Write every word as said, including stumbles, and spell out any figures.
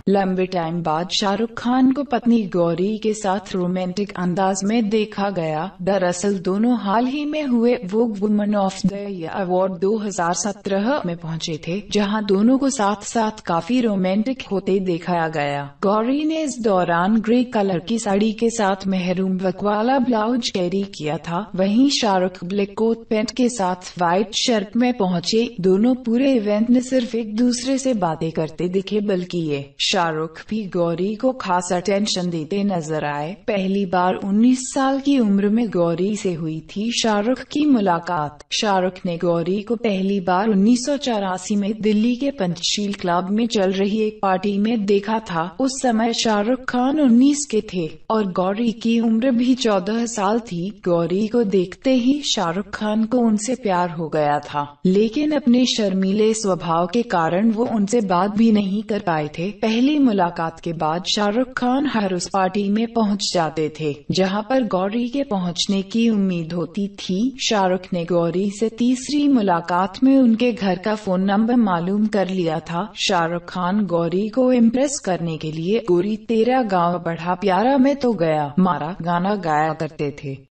लंबे टाइम बाद शाहरुख खान को पत्नी गौरी के साथ रोमांटिक अंदाज में देखा गया। दरअसल दोनों हाल ही में हुए Vogue woman of the year award दो हज़ार सत्रह में पहुंचे थे, जहां दोनों को साथ साथ काफी रोमांटिक होते देखा गया। गौरी ने इस दौरान ग्रे कलर की साड़ी के साथ मेहरून वर्क वाला ब्लाउज कैरी किया था, वहीं शाहरुख ब्लैक कोट पैंट के साथ व्हाइट शर्ट में पहुंचे। दोनों पूरे इवेंट में सिर्फ एक दूसरे से बातें करते दिखे, बल्कि ये शाहरुख भी गौरी को खास अटेंशन देते नजर आए। पहली बार उन्नीस साल की उम्र में गौरी से हुई थी शाहरुख की मुलाकात। शाहरुख ने गौरी को पहली बार उन्नीस सौ चौरासी में दिल्ली के पंचशील क्लब में चल रही एक पार्टी में देखा था। उस समय शाहरुख खान उन्नीस के थे और गौरी की उम्र भी चौदह साल थी। गौरी को देखते ही शाहरुख खान को उनसे प्यार हो गया था, लेकिन अपने शर्मीले स्वभाव के कारण वो उनसे बात भी नहीं कर पाए थे। पहली मुलाकात के बाद शाहरुख खान हर उस पार्टी में पहुंच जाते थे जहां पर गौरी के पहुंचने की उम्मीद होती थी। शाहरुख ने गौरी से तीसरी मुलाकात में उनके घर का फोन नंबर मालूम कर लिया था। शाहरुख खान गौरी को इम्प्रेस करने के लिए गोरी तेरा गाँव बड़ा प्यारा में तो गया मारा गाना गाया करते थे।